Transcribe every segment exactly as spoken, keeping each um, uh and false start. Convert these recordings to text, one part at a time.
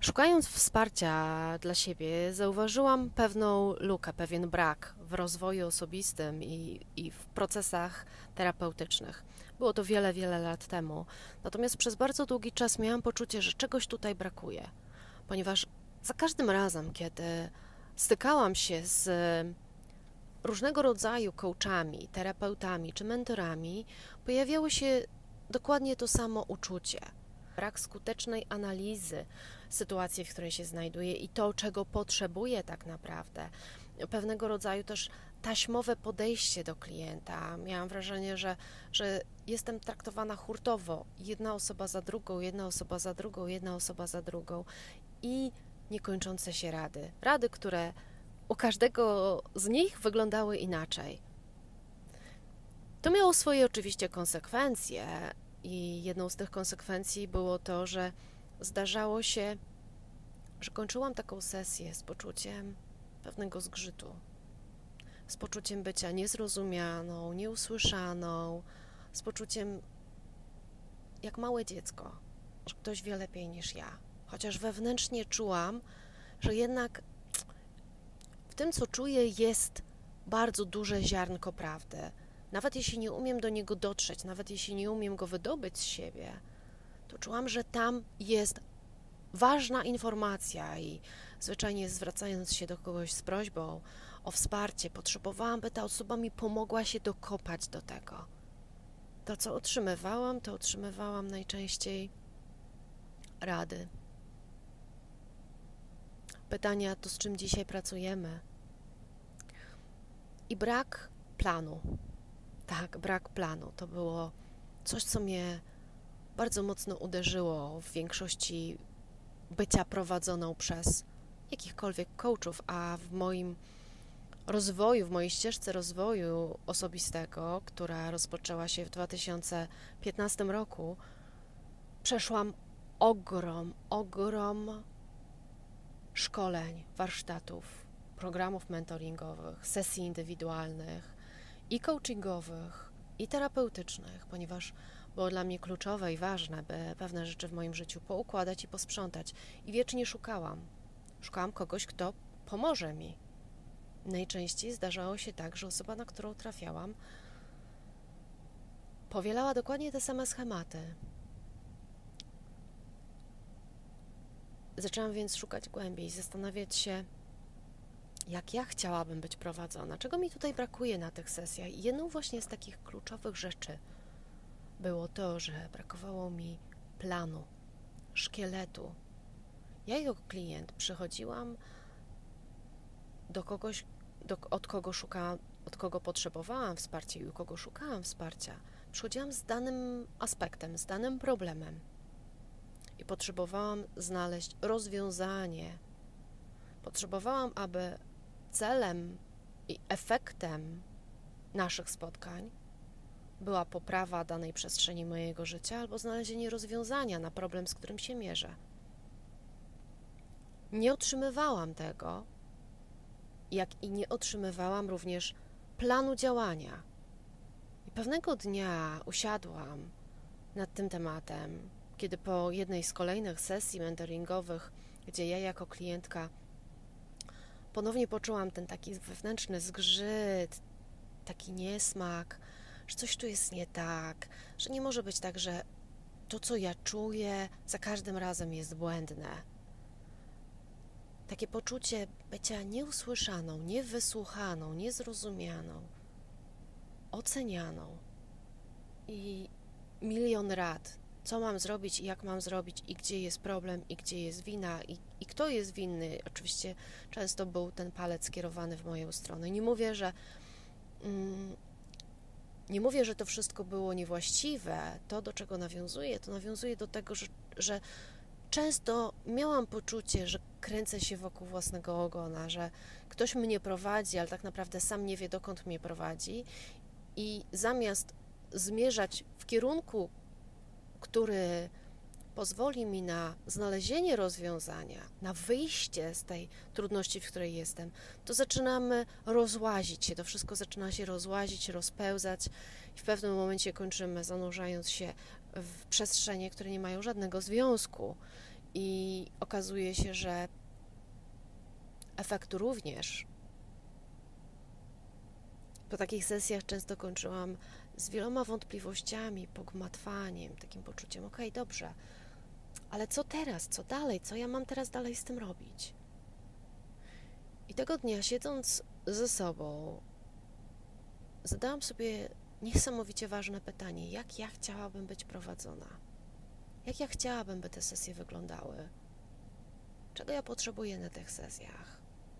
Szukając wsparcia dla siebie, zauważyłam pewną lukę, pewien brak w rozwoju osobistym i, i w procesach terapeutycznych. Było to wiele, wiele lat temu. Natomiast przez bardzo długi czas miałam poczucie, że czegoś tutaj brakuje, ponieważ za każdym razem, kiedy stykałam się z różnego rodzaju coachami, terapeutami czy mentorami, pojawiało się dokładnie to samo uczucie. Brak skutecznej analizy sytuacji, w której się znajduje i to, czego potrzebuje tak naprawdę. Pewnego rodzaju też taśmowe podejście do klienta. Miałam wrażenie, że, że jestem traktowana hurtowo. Jedna osoba za drugą, jedna osoba za drugą, jedna osoba za drugą i niekończące się rady. Rady, które u każdego z nich wyglądały inaczej. To miało swoje oczywiście konsekwencje i jedną z tych konsekwencji było to, że zdarzało się, że kończyłam taką sesję z poczuciem pewnego zgrzytu, z poczuciem bycia niezrozumianą, nieusłyszaną, z poczuciem jak małe dziecko, że ktoś wie lepiej niż ja. Chociaż wewnętrznie czułam, że jednak w tym, co czuję, jest bardzo duże ziarnko prawdy. Nawet jeśli nie umiem do niego dotrzeć, nawet jeśli nie umiem go wydobyć z siebie, to czułam, że tam jest ważna informacja i zwyczajnie zwracając się do kogoś z prośbą o wsparcie, potrzebowałam, by ta osoba mi pomogła się dokopać do tego. To, co otrzymywałam, to otrzymywałam najczęściej rady. Pytania, to z czym dzisiaj pracujemy? I brak planu. Tak, brak planu. To było coś, co mnie bardzo mocno uderzyło w większości bycia prowadzoną przez jakichkolwiek coachów, a w moim rozwoju, w mojej ścieżce rozwoju osobistego, która rozpoczęła się w dwa tysiące piętnastym roku, przeszłam ogrom, ogrom szkoleń, warsztatów, programów mentoringowych, sesji indywidualnych i coachingowych, i terapeutycznych, ponieważ było dla mnie kluczowe i ważne, by pewne rzeczy w moim życiu poukładać i posprzątać. I wiecznie szukałam. Szukałam kogoś, kto pomoże mi. Najczęściej zdarzało się tak, że osoba, na którą trafiałam, powielała dokładnie te same schematy. Zaczęłam więc szukać głębiej, zastanawiać się, jak ja chciałabym być prowadzona, czego mi tutaj brakuje na tych sesjach. I jedną właśnie z takich kluczowych rzeczy było to, że brakowało mi planu, szkieletu. Ja jako klient przychodziłam do kogoś, do, od kogo szukałam, od kogo potrzebowałam wsparcia i u kogo szukałam wsparcia. Przychodziłam z danym aspektem, z danym problemem i potrzebowałam znaleźć rozwiązanie. Potrzebowałam, aby celem i efektem naszych spotkań była poprawa danej przestrzeni mojego życia albo znalezienie rozwiązania na problem, z którym się mierzę. Nie otrzymywałam tego, jak i nie otrzymywałam również planu działania. I pewnego dnia usiadłam nad tym tematem, kiedy po jednej z kolejnych sesji mentoringowych, gdzie ja jako klientka ponownie poczułam ten taki wewnętrzny zgrzyt, taki niesmak, że coś tu jest nie tak, że nie może być tak, że to, co ja czuję, za każdym razem jest błędne. Takie poczucie bycia nieusłyszaną, niewysłuchaną, niezrozumianą, ocenianą i milion rad, co mam zrobić i jak mam zrobić i gdzie jest problem i gdzie jest wina i, i kto jest winny. Oczywiście często był ten palec skierowany w moją stronę. Nie mówię, że mm, nie mówię, że to wszystko było niewłaściwe. To, do czego nawiązuję, to nawiązuje do tego, że, że często miałam poczucie, że kręcę się wokół własnego ogona, że ktoś mnie prowadzi, ale tak naprawdę sam nie wie, dokąd mnie prowadzi i zamiast zmierzać w kierunku, który pozwoli mi na znalezienie rozwiązania, na wyjście z tej trudności, w której jestem, to zaczynamy rozłazić się, to wszystko zaczyna się rozłazić, rozpełzać i w pewnym momencie kończymy zanurzając się w przestrzenie, które nie mają żadnego związku. I okazuje się, że efektu również. Po takich sesjach często kończyłam z wieloma wątpliwościami, pogmatwaniem, takim poczuciem, okej, okay, dobrze, ale co teraz, co dalej, co ja mam teraz dalej z tym robić? I tego dnia, siedząc ze sobą, zadałam sobie niesamowicie ważne pytanie, jak ja chciałabym być prowadzona? Jak ja chciałabym, by te sesje wyglądały? Czego ja potrzebuję na tych sesjach?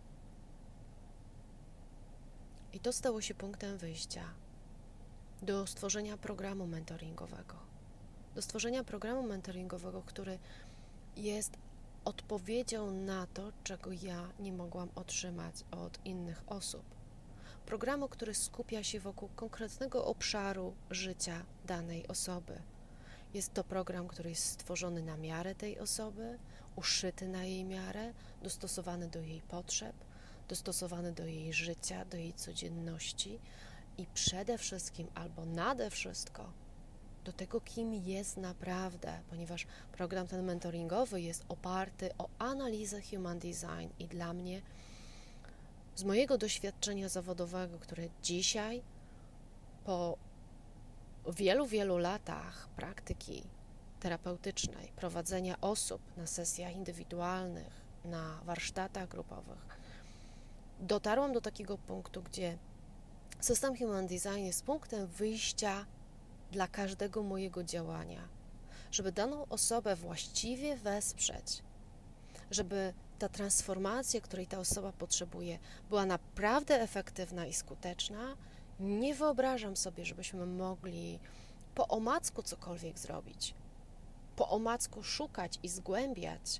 I to stało się punktem wyjścia do stworzenia programu mentoringowego. Do stworzenia programu mentoringowego, który jest odpowiedzią na to, czego ja nie mogłam otrzymać od innych osób. Programu, który skupia się wokół konkretnego obszaru życia danej osoby. Jest to program, który jest stworzony na miarę tej osoby, uszyty na jej miarę, dostosowany do jej potrzeb, dostosowany do jej życia, do jej codzienności i przede wszystkim, albo nade wszystko, do tego, kim jest naprawdę, ponieważ program ten mentoringowy jest oparty o analizę Human Design i dla mnie, z mojego doświadczenia zawodowego, które dzisiaj, po wielu, wielu latach praktyki terapeutycznej, prowadzenia osób na sesjach indywidualnych, na warsztatach grupowych, dotarłam do takiego punktu, gdzie system Human Design jest punktem wyjścia dla każdego mojego działania, żeby daną osobę właściwie wesprzeć, żeby ta transformacja, której ta osoba potrzebuje, była naprawdę efektywna i skuteczna. Nie wyobrażam sobie, żebyśmy mogli po omacku cokolwiek zrobić, po omacku szukać i zgłębiać.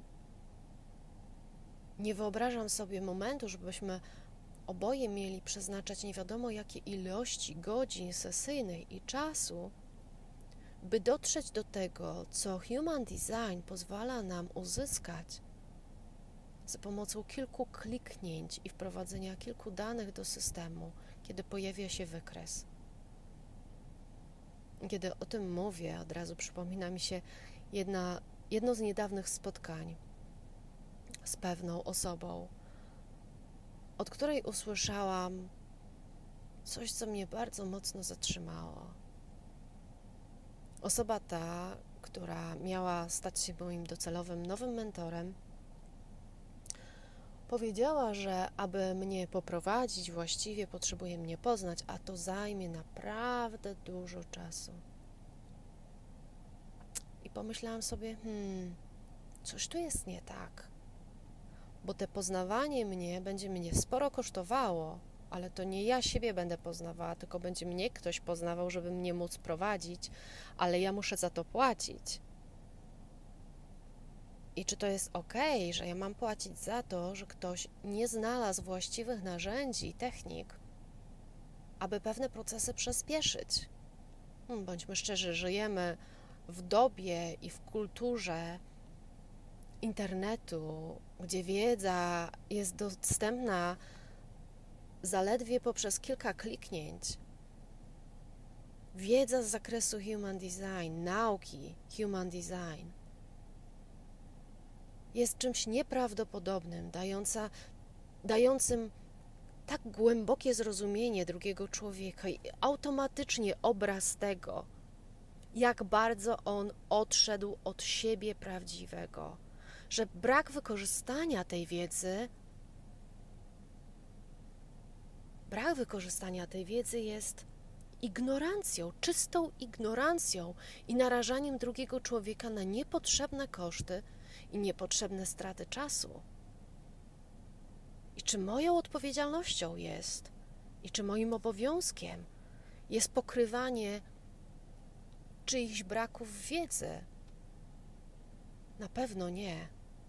Nie wyobrażam sobie momentu, żebyśmy oboje mieli przeznaczać nie wiadomo jakie ilości godzin sesyjnych i czasu, by dotrzeć do tego, co Human Design pozwala nam uzyskać za pomocą kilku kliknięć i wprowadzenia kilku danych do systemu, kiedy pojawia się wykres. Kiedy o tym mówię, od razu przypomina mi się jedna, jedno z niedawnych spotkań z pewną osobą, od której usłyszałam coś, co mnie bardzo mocno zatrzymało. Osoba ta, która miała stać się moim docelowym nowym mentorem, powiedziała, że aby mnie poprowadzić właściwie, potrzebuje mnie poznać, a to zajmie naprawdę dużo czasu. I pomyślałam sobie, hmm, coś tu jest nie tak, bo te poznawanie mnie będzie mnie sporo kosztowało, ale to nie ja siebie będę poznawała, tylko będzie mnie ktoś poznawał, żeby mnie móc prowadzić, ale ja muszę za to płacić. I czy to jest okej, że ja mam płacić za to, że ktoś nie znalazł właściwych narzędzi i technik, aby pewne procesy przyspieszyć? Hmm, bądźmy szczerzy, żyjemy w dobie i w kulturze internetu, gdzie wiedza jest dostępna zaledwie poprzez kilka kliknięć. Wiedza z zakresu Human Design, nauki Human Design jest czymś nieprawdopodobnym, dająca, dającym tak głębokie zrozumienie drugiego człowieka i automatycznie obraz tego, jak bardzo on odszedł od siebie prawdziwego, że brak wykorzystania tej wiedzy, brak wykorzystania tej wiedzy jest ignorancją, czystą ignorancją i narażaniem drugiego człowieka na niepotrzebne koszty i niepotrzebne straty czasu. I czy moją odpowiedzialnością jest, i czy moim obowiązkiem jest pokrywanie czyichś braków wiedzy? Na pewno nie.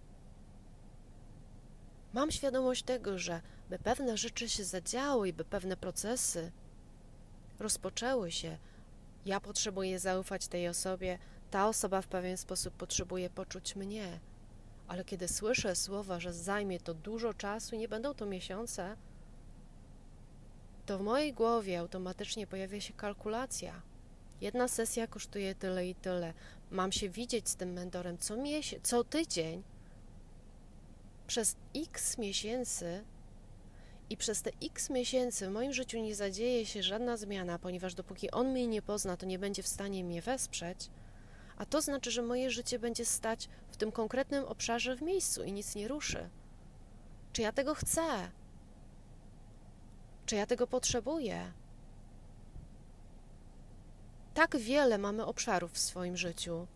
Mam świadomość tego, że by pewne rzeczy się zadziały i by pewne procesy rozpoczęły się, ja potrzebuję zaufać tej osobie, ta osoba w pewien sposób potrzebuje poczuć mnie. Ale kiedy słyszę słowa, że zajmie to dużo czasu i nie będą to miesiące, to w mojej głowie automatycznie pojawia się kalkulacja. Jedna sesja kosztuje tyle i tyle. Mam się widzieć z tym mentorem co miesiąc, co tydzień, przez X miesięcy i przez te X miesięcy w moim życiu nie zadzieje się żadna zmiana, ponieważ dopóki on mnie nie pozna, to nie będzie w stanie mnie wesprzeć, a to znaczy, że moje życie będzie stać w tym konkretnym obszarze w miejscu i nic nie ruszy. Czy ja tego chcę? Czy ja tego potrzebuję? Tak wiele mamy obszarów w swoim życiu,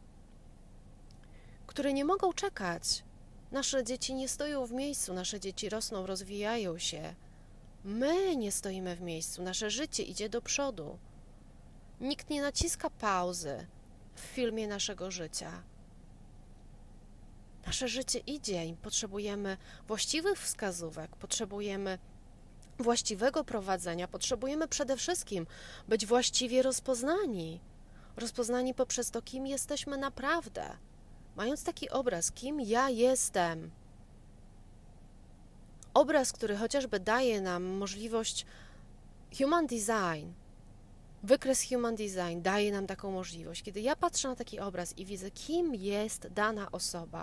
które nie mogą czekać. Nasze dzieci nie stoją w miejscu, nasze dzieci rosną, rozwijają się. My nie stoimy w miejscu, nasze życie idzie do przodu. Nikt nie naciska pauzy w filmie naszego życia. Nasze życie idzie i potrzebujemy właściwych wskazówek, potrzebujemy właściwego prowadzenia, potrzebujemy przede wszystkim być właściwie rozpoznani. Rozpoznani poprzez to, kim jesteśmy naprawdę. Mając taki obraz, kim ja jestem. Obraz, który chociażby daje nam możliwość human design, wykres human design daje nam taką możliwość. Kiedy ja patrzę na taki obraz i widzę, kim jest dana osoba,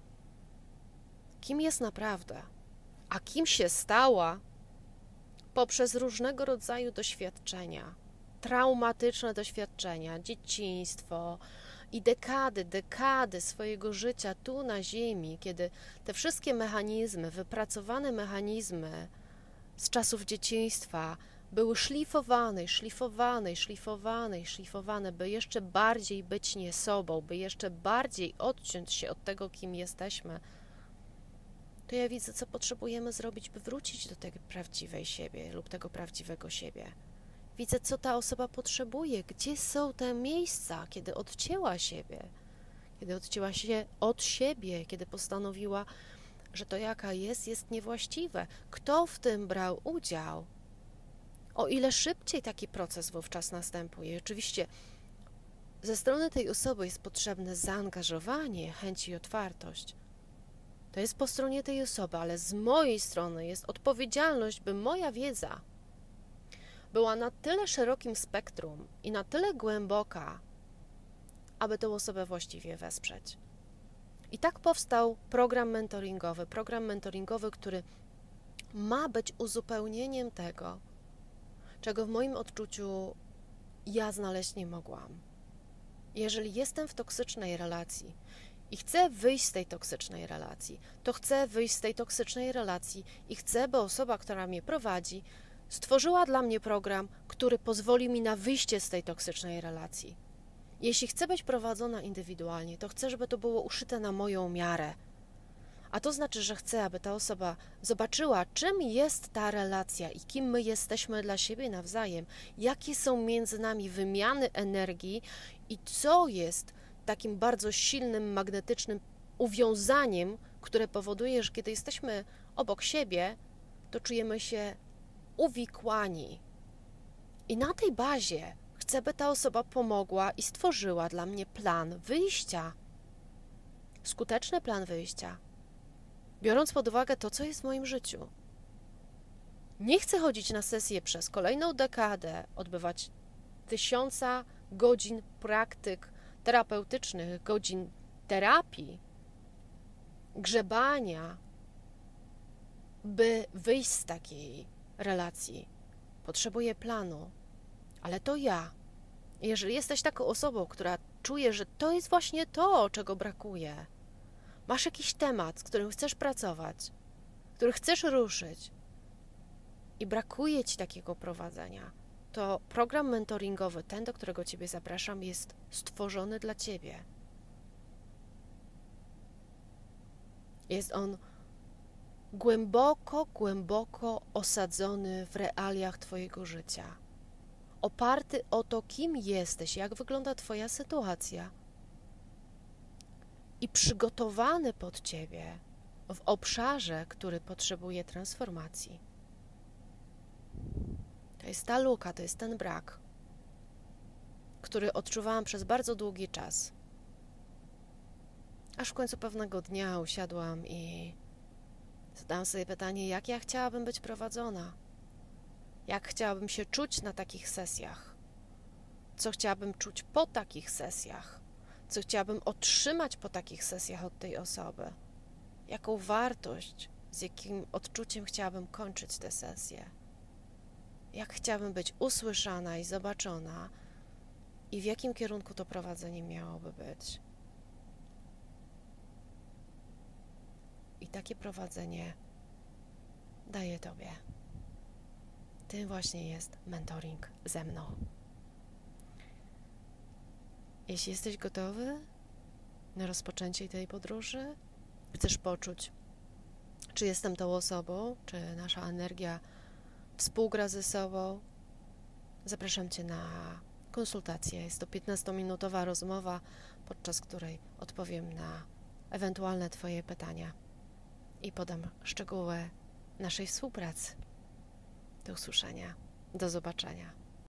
kim jest naprawdę, a kim się stała poprzez różnego rodzaju doświadczenia, traumatyczne doświadczenia, dzieciństwo i dekady, dekady swojego życia tu na ziemi, kiedy te wszystkie mechanizmy, wypracowane mechanizmy z czasów dzieciństwa były szlifowane, szlifowane, szlifowane, szlifowane, by jeszcze bardziej być nie sobą, by jeszcze bardziej odciąć się od tego, kim jesteśmy, to ja widzę, co potrzebujemy zrobić, by wrócić do tej prawdziwej siebie lub tego prawdziwego siebie. Widzę, co ta osoba potrzebuje, gdzie są te miejsca, kiedy odcięła siebie, kiedy odcięła się od siebie, kiedy postanowiła, że to, jaka jest, jest niewłaściwe. Kto w tym brał udział? O ile szybciej taki proces wówczas następuje. Oczywiście ze strony tej osoby jest potrzebne zaangażowanie, chęć i otwartość. To jest po stronie tej osoby, ale z mojej strony jest odpowiedzialność, by moja wiedza była na tyle szerokim spektrum i na tyle głęboka, aby tę osobę właściwie wesprzeć. I tak powstał program mentoringowy, program mentoringowy, który ma być uzupełnieniem tego, czego w moim odczuciu ja znaleźć nie mogłam. Jeżeli jestem w toksycznej relacji i chcę wyjść z tej toksycznej relacji, to chcę wyjść z tej toksycznej relacji i chcę, by osoba, która mnie prowadzi, stworzyła dla mnie program, który pozwoli mi na wyjście z tej toksycznej relacji. Jeśli chcę być prowadzona indywidualnie, to chcę, żeby to było uszyte na moją miarę. A to znaczy, że chcę, aby ta osoba zobaczyła, czym jest ta relacja i kim my jesteśmy dla siebie nawzajem, jakie są między nami wymiany energii i co jest takim bardzo silnym, magnetycznym uwiązaniem, które powoduje, że kiedy jesteśmy obok siebie, to czujemy się uwikłani. I na tej bazie chcę, by ta osoba pomogła i stworzyła dla mnie plan wyjścia. Skuteczny plan wyjścia. Biorąc pod uwagę to, co jest w moim życiu. Nie chcę chodzić na sesję przez kolejną dekadę, odbywać tysiąca godzin praktyk terapeutycznych, godzin terapii, grzebania, by wyjść z takiej relacji. Potrzebuję planu, ale to ja. Jeżeli jesteś taką osobą, która czuje, że to jest właśnie to, czego brakuje, masz jakiś temat, z którym chcesz pracować, który chcesz ruszyć i brakuje ci takiego prowadzenia, to program mentoringowy, ten, do którego ciebie zapraszam, jest stworzony dla ciebie. Jest on głęboko, głęboko osadzony w realiach twojego życia. Oparty o to, kim jesteś, jak wygląda twoja sytuacja i przygotowany pod ciebie w obszarze, który potrzebuje transformacji. To jest ta luka, to jest ten brak, który odczuwałam przez bardzo długi czas. Aż w końcu pewnego dnia usiadłam i zadałam sobie pytanie, jak ja chciałabym być prowadzona, jak chciałabym się czuć na takich sesjach, co chciałabym czuć po takich sesjach, co chciałabym otrzymać po takich sesjach od tej osoby, jaką wartość, z jakim odczuciem chciałabym kończyć te sesje, jak chciałabym być usłyszana i zobaczona i w jakim kierunku to prowadzenie miałoby być. I takie prowadzenie daję Tobie. Tym właśnie jest mentoring ze mną. Jeśli jesteś gotowy na rozpoczęcie tej podróży, chcesz poczuć, czy jestem tą osobą, czy nasza energia współgra ze sobą, zapraszam Cię na konsultację. Jest to piętnastominutowa rozmowa, podczas której odpowiem na ewentualne Twoje pytania i podam szczegóły naszej współpracy. Do usłyszenia, do zobaczenia.